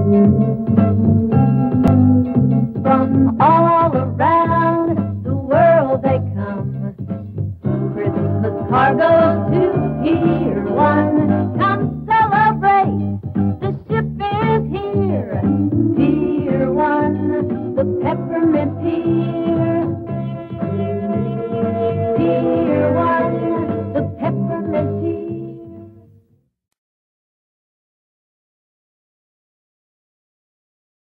From all around the world they come. Christmas cargo to Pier 1. Come celebrate, the ship is here. Pier 1, the peppermint pier. Pier 1.